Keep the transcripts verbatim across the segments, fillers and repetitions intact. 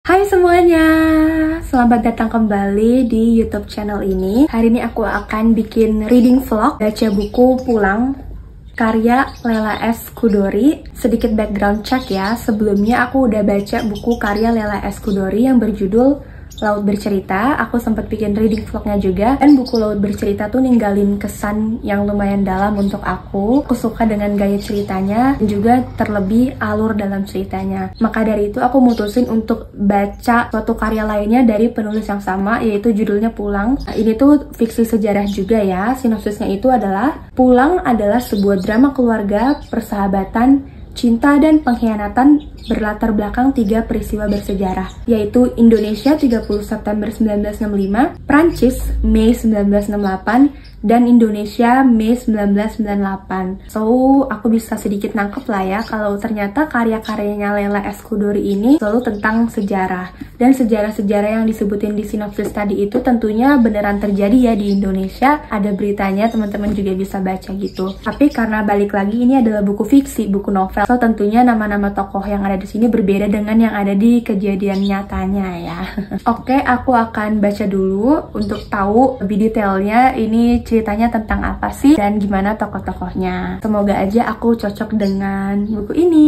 Hai semuanya, selamat datang kembali di YouTube channel ini. Hari ini aku akan bikin reading vlog, baca buku Pulang karya Lela S. Chudori. Sedikit background check ya, sebelumnya aku udah baca buku karya Lela S. Chudori yang berjudul Laut Bercerita. Aku sempat bikin reading vlognya juga, dan buku Laut Bercerita tuh ninggalin kesan yang lumayan dalam untuk aku. Aku suka dengan gaya ceritanya dan juga terlebih alur dalam ceritanya. Maka dari itu aku mutusin untuk baca suatu karya lainnya dari penulis yang sama, yaitu judulnya Pulang. Nah, ini tuh fiksi sejarah juga ya. Sinopsisnya itu adalah Pulang adalah sebuah drama keluarga, persahabatan, cinta dan pengkhianatan berlatar belakang tiga peristiwa bersejarah, yaitu Indonesia tiga puluh September sembilan belas enam puluh lima, Prancis Mei sembilan belas enam puluh delapan, dan Indonesia Mei sembilan belas sembilan puluh delapan. So, aku bisa sedikit nangkep lah ya kalau ternyata karya-karyanya Lela S. Chudori ini selalu tentang sejarah. Dan sejarah-sejarah yang disebutin di sinopsis tadi itu tentunya beneran terjadi ya di Indonesia. Ada beritanya, teman-teman juga bisa baca gitu. Tapi karena balik lagi ini adalah buku fiksi, buku novel, so tentunya nama-nama tokoh yang ada di sini berbeda dengan yang ada di kejadian nyatanya ya. Oke, aku akan baca dulu untuk tahu lebih detailnya ini ceritanya tentang apa sih dan gimana tokoh-tokohnya. Semoga aja aku cocok dengan buku ini.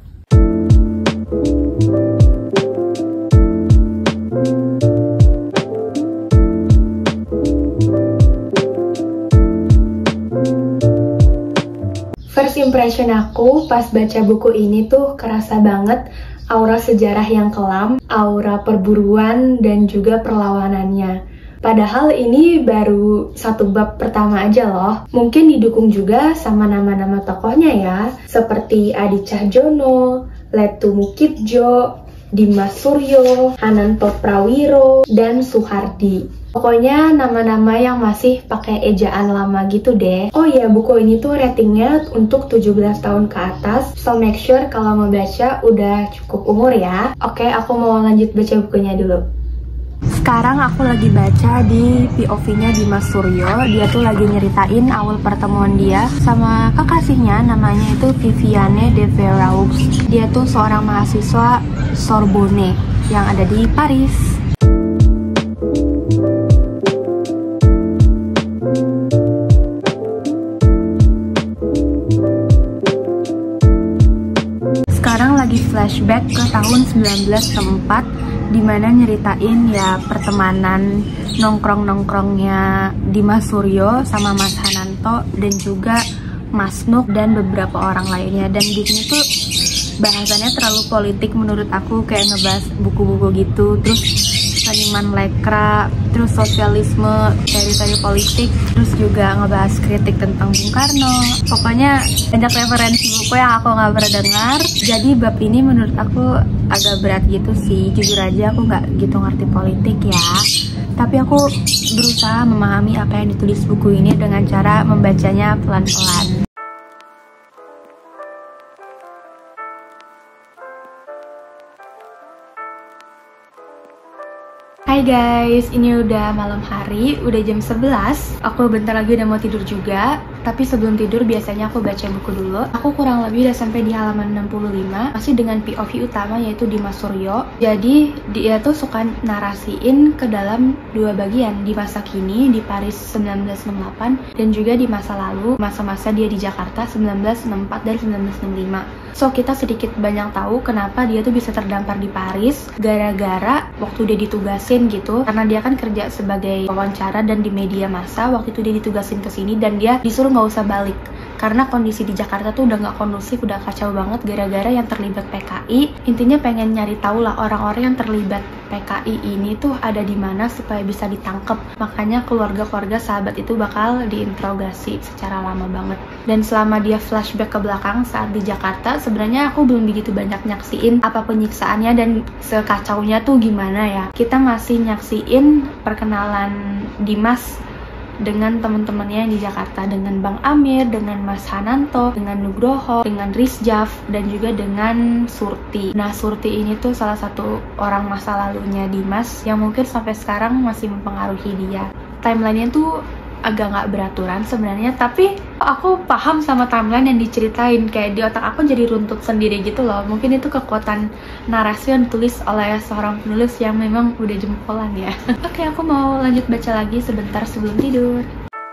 First impression aku pas baca buku ini tuh kerasa banget aura sejarah yang kelam, aura perburuan, dan juga perlawanannya. Padahal ini baru satu bab pertama aja loh. Mungkin didukung juga sama nama-nama tokohnya ya, seperti Adi Cahjono, Letu Mukitjo, Dimas Suryo, Hananto Prawiro, dan Suhardi. Pokoknya nama-nama yang masih pakai ejaan lama gitu deh. Oh iya, buku ini tuh ratingnya untuk tujuh belas tahun ke atas. So make sure kalau mau baca udah cukup umur ya. Oke, aku mau lanjut baca bukunya dulu. Sekarang aku lagi baca di P O V-nya Dimas Suryo. Dia tuh lagi nyeritain awal pertemuan dia sama kekasihnya, namanya itu Viviane de Veraux. Dia tuh seorang mahasiswa Sorbonne yang ada di Paris. Sekarang lagi flashback ke tahun sembilan belas keempat, dimana nyeritain ya pertemanan nongkrong-nongkrongnya Dimas Suryo sama Mas Hananto dan juga Mas Nuk dan beberapa orang lainnya. Dan di sini tuh bahasannya terlalu politik menurut aku, kayak ngebahas buku-buku gitu, terus seniman lekra, terus sosialisme, teori-teori politik, terus juga ngebahas kritik tentang Bung Karno. Pokoknya banyak referensi buku yang aku nggak pernah dengar. Jadi bab ini menurut aku agak berat gitu sih. Jujur aja aku nggak gitu ngerti politik ya. Tapi aku berusaha memahami apa yang ditulis buku ini dengan cara membacanya pelan-pelan. Hai guys, ini udah malam hari, udah jam sebelas. Aku bentar lagi udah mau tidur juga. Tapi sebelum tidur biasanya aku baca buku dulu. Aku kurang lebih udah sampai di halaman enam puluh lima, masih dengan P O V utama yaitu Dimas Suryo. Jadi dia tuh suka narasiin ke dalam dua bagian, di masa kini di Paris sembilan belas enam puluh delapan dan juga di masa lalu, masa-masa dia di Jakarta sembilan belas enam puluh empat dan sembilan belas enam puluh lima. So kita sedikit banyak tahu kenapa dia tuh bisa terdampar di Paris gara-gara waktu dia ditugasin gitu, karena dia kan kerja sebagai wawancara dan di media massa. Waktu itu dia ditugasin ke sini dan dia disuruh nggak usah balik karena kondisi di Jakarta tuh udah nggak kondusif, udah kacau banget gara-gara yang terlibat P K I. Intinya pengen nyari tahu lah orang-orang yang terlibat P K I ini tuh ada di mana supaya bisa ditangkep. Makanya keluarga-keluarga sahabat itu bakal diinterogasi secara lama banget. Dan selama dia flashback ke belakang saat di Jakarta, sebenarnya aku belum begitu banyak nyaksiin apa penyiksaannya dan sekacaunya tuh gimana ya. Kita masih nyaksiin perkenalan Dimas dengan teman-temannya di Jakarta, dengan Bang Amir, dengan Mas Hananto, dengan Nugroho, dengan Rizjaf, dan juga dengan Surti. Nah, Surti ini tuh salah satu orang masa lalunya Dimas yang mungkin sampai sekarang masih mempengaruhi dia. Timelinenya tuh agak nggak beraturan sebenarnya, tapi aku paham sama timeline yang diceritain. Kayak di otak aku jadi runtut sendiri gitu loh. Mungkin itu kekuatan narasi yang ditulis oleh seorang penulis yang memang udah jempolan ya. Oke, aku mau lanjut baca lagi sebentar sebelum tidur.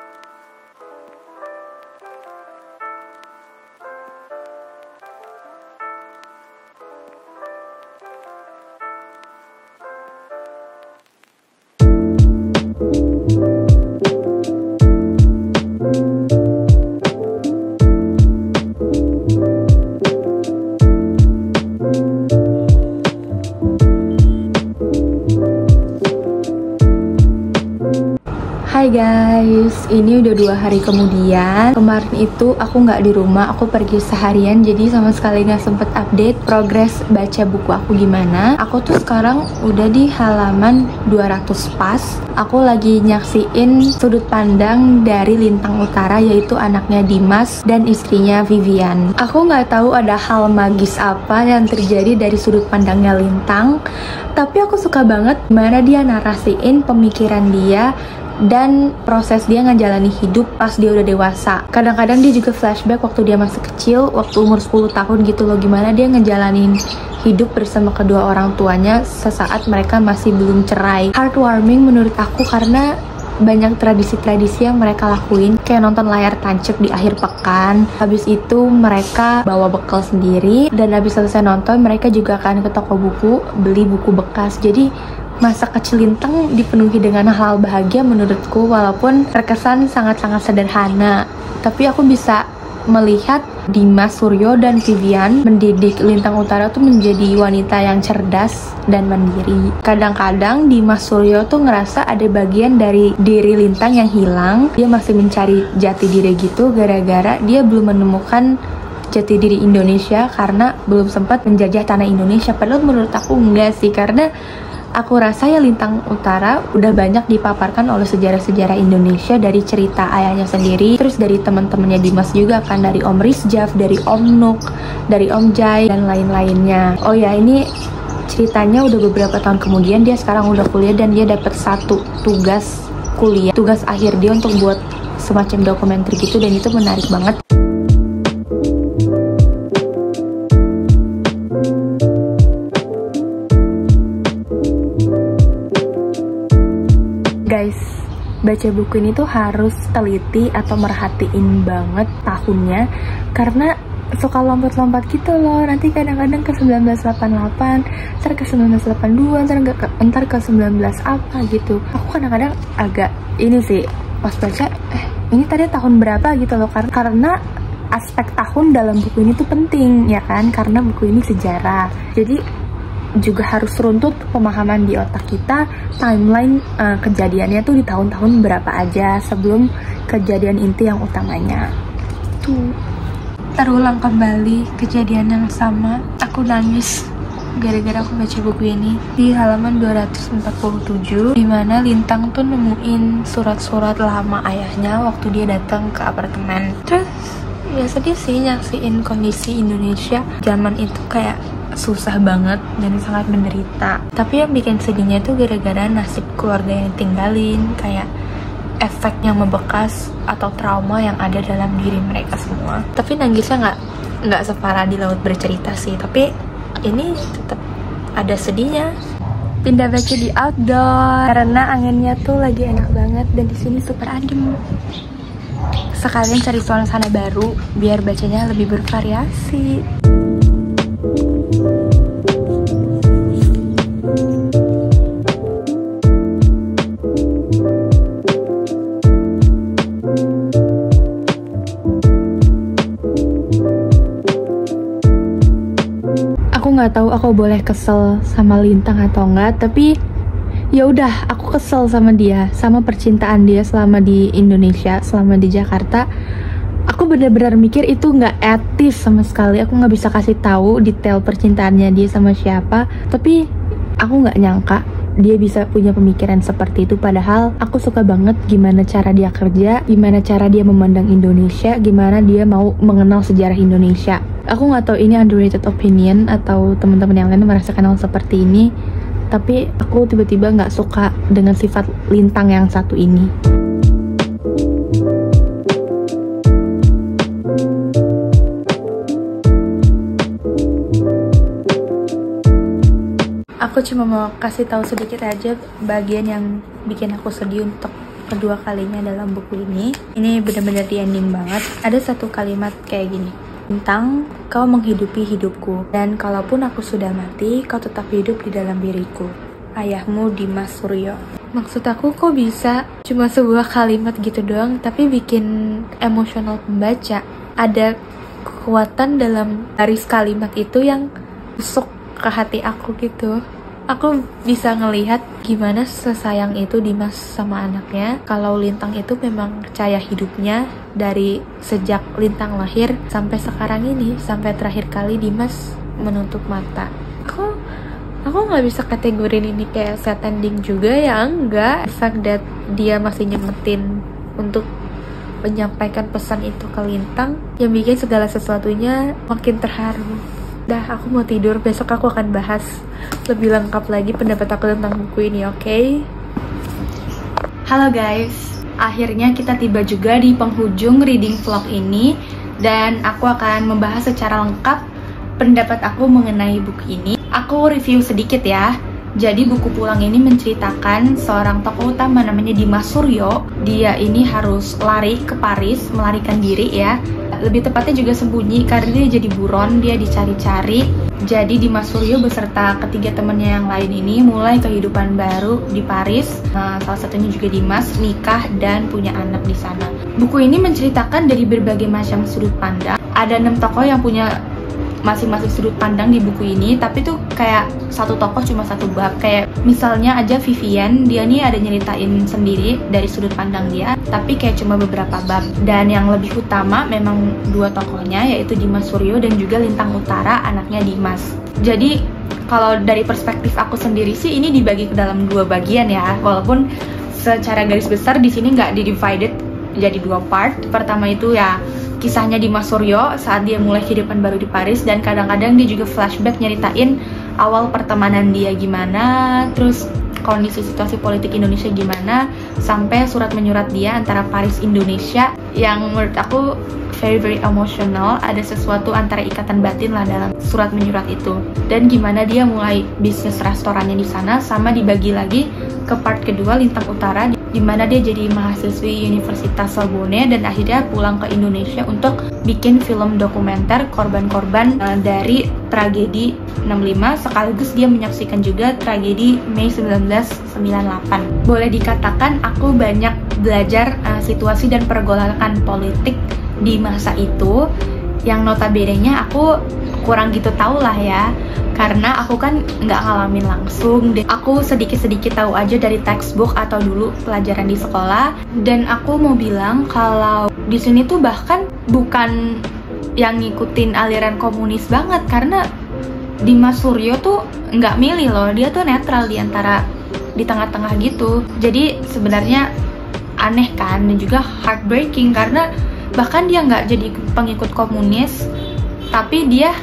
Hai guys, ini udah dua hari kemudian. Kemarin itu aku nggak di rumah, aku pergi seharian, jadi sama sekali nggak sempet update progres baca buku aku gimana. Aku tuh sekarang udah di halaman dua ratus pas. Aku lagi nyaksiin sudut pandang dari Lintang Utara, yaitu anaknya Dimas dan istrinya Vivian. Aku nggak tahu ada hal magis apa yang terjadi dari sudut pandangnya Lintang, tapi aku suka banget gimana dia narasiin pemikiran dia dan proses dia ngejalani hidup pas dia udah dewasa. Kadang-kadang dia juga flashback waktu dia masih kecil, waktu umur sepuluh tahun gitu loh, gimana dia ngejalanin hidup bersama kedua orang tuanya sesaat mereka masih belum cerai. Heartwarming menurut aku karena banyak tradisi-tradisi yang mereka lakuin, kayak nonton layar tancap di akhir pekan. Habis itu mereka bawa bekal sendiri, dan habis selesai nonton mereka juga akan ke toko buku beli buku bekas. Jadi masa kecil Lintang dipenuhi dengan hal bahagia menurutku, walaupun terkesan sangat-sangat sederhana. Tapi aku bisa melihat Dimas Suryo dan Vivian mendidik Lintang Utara tuh menjadi wanita yang cerdas dan mandiri. Kadang-kadang Dimas Suryo tuh ngerasa ada bagian dari diri Lintang yang hilang. Dia masih mencari jati diri gitu, gara-gara dia belum menemukan jati diri Indonesia karena belum sempat menjajah tanah Indonesia. Padahal menurut aku enggak sih, karena aku rasa ya Lintang Utara udah banyak dipaparkan oleh sejarah-sejarah Indonesia dari cerita ayahnya sendiri, terus dari teman-temannya Dimas juga kan, dari Om Rizjaf, dari Om Nuk, dari Om Jai, dan lain-lainnya. Oh ya, ini ceritanya udah beberapa tahun kemudian, dia sekarang udah kuliah dan dia dapat satu tugas kuliah, tugas akhir dia untuk buat semacam dokumenter gitu, dan itu menarik banget. Guys, baca buku ini tuh harus teliti atau merhatiin banget tahunnya, karena suka lompat-lompat gitu loh. Nanti kadang-kadang ke seribu sembilan ratus delapan puluh delapan, ntar ke seribu sembilan ratus delapan puluh dua, ntar ke, ntar ke sembilan belas apa gitu. Aku kadang-kadang agak ini sih, pas baca, eh ini tadi tahun berapa gitu loh, karena, karena aspek tahun dalam buku ini tuh penting ya kan, karena buku ini sejarah. Jadi juga harus runtut pemahaman di otak kita timeline uh, kejadiannya tuh di tahun-tahun berapa aja sebelum kejadian inti yang utamanya. Tuh, terulang kembali kejadian yang sama. Aku nangis gara-gara aku baca buku ini di halaman dua ratus empat puluh tujuh, dimana Lintang tuh nemuin surat-surat lama ayahnya waktu dia datang ke apartemen. Terus ya sedih sih nyaksiin kondisi Indonesia zaman itu kayak susah banget dan sangat menderita. Tapi yang bikin sedihnya tuh gara-gara nasib keluarga yang tinggalin, kayak efek yang membekas atau trauma yang ada dalam diri mereka semua. Tapi nangisnya nggak nggak separah di Laut Bercerita sih, tapi ini tetap ada sedihnya. Pindah baca di outdoor karena anginnya tuh lagi enak banget dan di sini super adem. Sekalian cari suasana baru biar bacanya lebih bervariasi. Aku nggak tahu aku boleh kesel sama Lintang atau enggak, tapi ya udah, aku kesel sama dia, sama percintaan dia selama di Indonesia, selama di Jakarta. Aku benar-benar mikir itu nggak etis sama sekali. Aku nggak bisa kasih tahu detail percintaannya dia sama siapa, tapi aku nggak nyangka dia bisa punya pemikiran seperti itu. Padahal aku suka banget gimana cara dia kerja, gimana cara dia memandang Indonesia, gimana dia mau mengenal sejarah Indonesia. Aku nggak tahu ini underrated opinion atau teman-teman yang lain merasakan hal seperti ini, tapi aku tiba-tiba nggak suka dengan sifat Lintang yang satu ini. Aku cuma mau kasih tahu sedikit aja bagian yang bikin aku sedih untuk kedua kalinya dalam buku ini. Ini benar-benar di ending banget. Ada satu kalimat kayak gini. Tentang kau menghidupi hidupku, dan kalaupun aku sudah mati, kau tetap hidup di dalam diriku. Ayahmu, Dimas Suryo. Maksud aku kok bisa cuma sebuah kalimat gitu doang, tapi bikin emosional pembaca. Ada kekuatan dalam garis kalimat itu yang masuk ke hati aku gitu. Aku bisa ngelihat gimana sesayang itu Dimas sama anaknya. Kalau Lintang itu memang cahaya hidupnya dari sejak Lintang lahir sampai sekarang ini, sampai terakhir kali Dimas menutup mata. Aku aku nggak bisa kategorin ini kayak sad ending juga ya, enggak. The fact that dia masih nyemetin untuk menyampaikan pesan itu ke Lintang yang bikin segala sesuatunya makin terharu. Dah, aku mau tidur. Besok aku akan bahas lebih lengkap lagi pendapat aku tentang buku ini, oke? Okay? Halo guys, akhirnya kita tiba juga di penghujung reading vlog ini, dan aku akan membahas secara lengkap pendapat aku mengenai buku ini. Aku review sedikit ya. Jadi buku Pulang ini menceritakan seorang tokoh utama namanya Dimas Suryo. Dia ini harus lari ke Paris, melarikan diri ya. Lebih tepatnya juga sembunyi karena dia jadi buron, dia dicari-cari. Jadi Dimas Suryo beserta ketiga temannya yang lain ini mulai kehidupan baru di Paris. Nah, salah satunya juga Dimas, nikah dan punya anak di sana. Buku ini menceritakan dari berbagai macam sudut pandang. Ada enam tokoh yang punya masing-masing sudut pandang di buku ini, tapi tuh kayak satu tokoh cuma satu bab. Kayak misalnya aja Vivian, dia nih ada nyeritain sendiri dari sudut pandang dia, tapi kayak cuma beberapa bab. Dan yang lebih utama memang dua tokohnya, yaitu Dimas Suryo dan juga Lintang Utara, anaknya Dimas. Jadi kalau dari perspektif aku sendiri sih ini dibagi ke dalam dua bagian ya, walaupun secara garis besar di sini nggak di divided jadi dua part. Pertama itu ya kisahnya Dimas Suryo saat dia mulai kehidupan baru di Paris, dan kadang-kadang dia juga flashback nyeritain awal pertemanan dia gimana, terus kondisi situasi politik Indonesia gimana, sampai surat menyurat dia antara Paris Indonesia yang menurut aku very very emotional. Ada sesuatu antara ikatan batin lah dalam surat menyurat itu, dan gimana dia mulai bisnis restorannya di sana. Sama dibagi lagi ke part kedua, Lintang Utara, di mana dia jadi mahasiswi Universitas Sorbonne dan akhirnya pulang ke Indonesia untuk bikin film dokumenter korban-korban uh, dari tragedi enam lima, sekaligus dia menyaksikan juga tragedi Mei seribu sembilan ratus sembilan puluh delapan. Boleh dikatakan aku banyak belajar uh, situasi dan pergolakan politik di masa itu, yang notabene-nya aku kurang gitu tahu lah ya, karena aku kan nggak ngalamin langsung. Aku sedikit-sedikit tahu aja dari textbook atau dulu pelajaran di sekolah. Dan aku mau bilang kalau di sini tuh bahkan bukan yang ngikutin aliran komunis banget, karena Dimas Suryo tuh nggak milih loh, dia tuh netral di antara di tengah-tengah gitu. Jadi sebenarnya aneh kan, dan juga heartbreaking karena bahkan dia nggak jadi pengikut komunis, tapi dia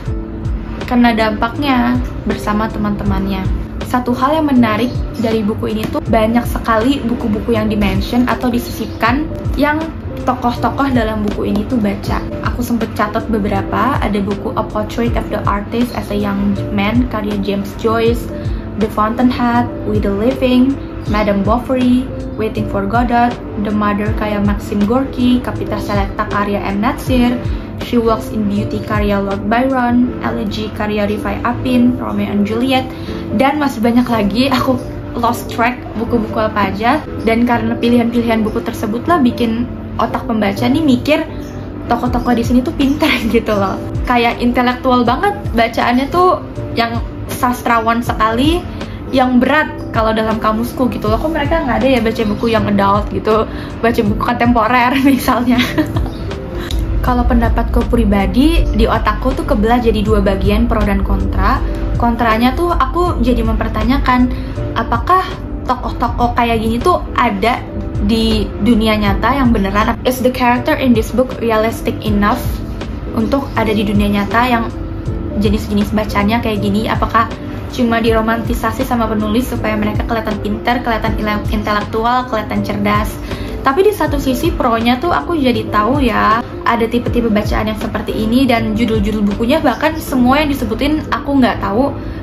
kena dampaknya bersama teman-temannya. Satu hal yang menarik dari buku ini tuh banyak sekali buku-buku yang dimention atau disisipkan yang tokoh-tokoh dalam buku ini tuh baca. Aku sempet catat beberapa. Ada buku A Portrait of the Artist as a Young Man karya James Joyce, The Fountainhead, We the Living, Madame Bovary, Waiting for Godot, The Mother karya Maxim Gorky, Kapita Selecta karya M. Natsir, She Walks in Beauty karya Lord Byron, Elegy karya Rifai Apin, Romeo and Juliet, dan masih banyak lagi. Aku lost track buku-buku apa aja, dan karena pilihan-pilihan buku tersebut lah bikin otak pembaca nih mikir tokoh-tokoh di sini tuh pintar gitu loh. Kayak intelektual banget bacaannya tuh, yang sastrawan sekali, yang berat kalau dalam kamusku gitu loh. Kok mereka nggak ada ya baca buku yang adult gitu, baca buku kontemporer misalnya. Kalau pendapatku pribadi, di otakku tuh kebelah jadi dua bagian, pro dan kontra. Kontranya tuh aku jadi mempertanyakan, apakah tokoh-tokoh kayak gini tuh ada di dunia nyata yang beneran? Is the character in this book realistic enough untuk ada di dunia nyata yang jenis-jenis bacanya kayak gini? Apakah cuma diromantisasi sama penulis supaya mereka kelihatan pintar, kelihatan intelektual, kelihatan cerdas? Tapi di satu sisi pro-nya tuh aku jadi tahu ya, ada tipe-tipe bacaan yang seperti ini, dan judul-judul bukunya bahkan semua yang disebutin aku nggak tahu,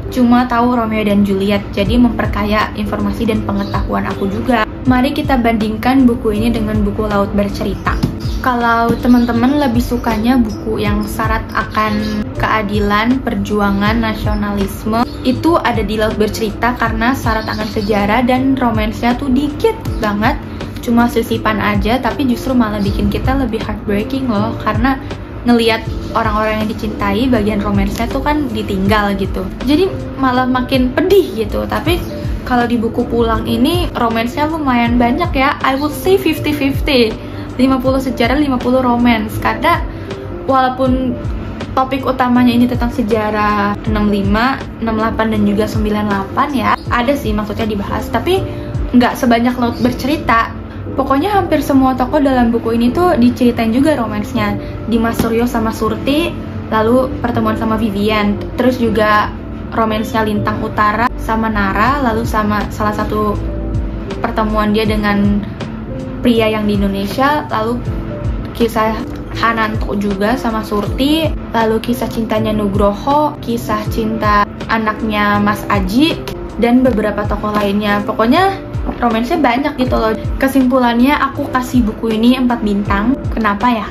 cuma tahu Romeo dan Juliet, jadi memperkaya informasi dan pengetahuan aku juga. Mari kita bandingkan buku ini dengan buku Laut Bercerita. Kalau teman-teman lebih sukanya buku yang syarat akan keadilan, perjuangan, nasionalisme, itu ada di Laut Bercerita karena syarat akan sejarah dan romansnya tuh dikit banget, cuma sisipan aja, tapi justru malah bikin kita lebih heartbreaking loh, karena ngelihat orang-orang yang dicintai bagian romansnya tuh kan ditinggal gitu, jadi malah makin pedih gitu. Tapi kalau di buku Pulang ini romansnya lumayan banyak ya, I would say fifty fifty, lima puluh sejarah, lima puluh romance, karena walaupun topik utamanya ini tentang sejarah enam puluh lima, enam puluh delapan dan juga sembilan puluh delapan ya, ada sih maksudnya dibahas, tapi nggak sebanyak Laut Bercerita. Pokoknya hampir semua tokoh dalam buku ini tuh diceritain juga romansnya. Dimas Suryo sama Surti, lalu pertemuan sama Vivian, terus juga romansnya Lintang Utara sama Nara, lalu sama salah satu pertemuan dia dengan pria yang di Indonesia, lalu kisah Hananto juga sama Surti, lalu kisah cintanya Nugroho, kisah cinta anaknya Mas Aji, dan beberapa tokoh lainnya. Pokoknya romansnya banyak gitu loh. Kesimpulannya aku kasih buku ini empat bintang. Kenapa ya?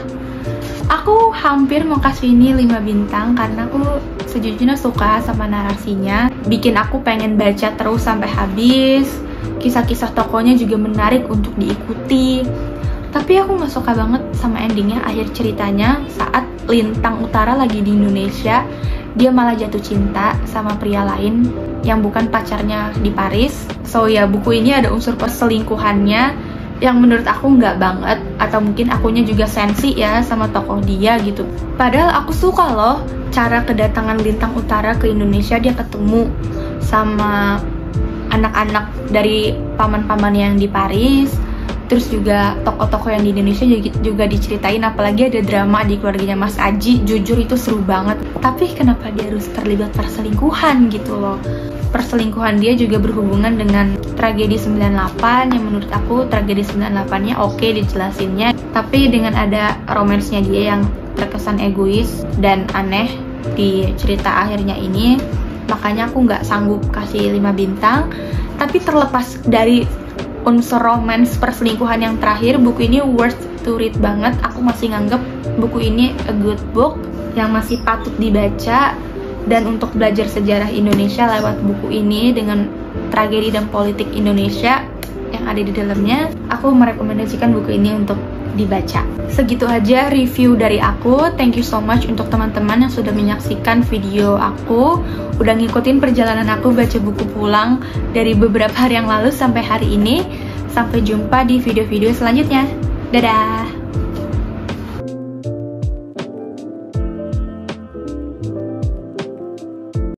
Aku hampir mau kasih ini lima bintang karena aku sejujurnya suka sama narasinya, bikin aku pengen baca terus sampai habis. Kisah-kisah tokohnya juga menarik untuk diikuti. Tapi aku gak suka banget sama endingnya, akhir ceritanya saat Lintang Utara lagi di Indonesia, dia malah jatuh cinta sama pria lain yang bukan pacarnya di Paris. So ya, buku ini ada unsur perselingkuhannya yang menurut aku nggak banget, atau mungkin akunya juga sensi ya sama tokoh dia gitu. Padahal aku suka loh cara kedatangan Lintang Utara ke Indonesia, dia ketemu sama anak-anak dari paman-paman yang di Paris, terus juga tokoh-tokoh yang di Indonesia juga, juga diceritain, apalagi ada drama di keluarganya Mas Aji. Jujur itu seru banget. Tapi kenapa dia harus terlibat perselingkuhan gitu loh? Perselingkuhan dia juga berhubungan dengan tragedi sembilan puluh delapan, yang menurut aku tragedi sembilan puluh delapan-nya oke dijelasinnya, tapi dengan ada romansnya dia yang terkesan egois dan aneh di cerita akhirnya ini, makanya aku nggak sanggup kasih lima bintang. Tapi terlepas dari unsur romance perselingkuhan yang terakhir, buku ini worth to read banget. Aku masih nganggep buku ini a good book yang masih patut dibaca, dan untuk belajar sejarah Indonesia lewat buku ini dengan tragedi dan politik Indonesia yang ada di dalamnya, aku merekomendasikan buku ini untuk dibaca. Segitu aja review dari aku. Thank you so much untuk teman-teman yang sudah menyaksikan video aku, udah ngikutin perjalanan aku baca buku Pulang dari beberapa hari yang lalu sampai hari ini. Sampai jumpa di video-video selanjutnya. Dadah!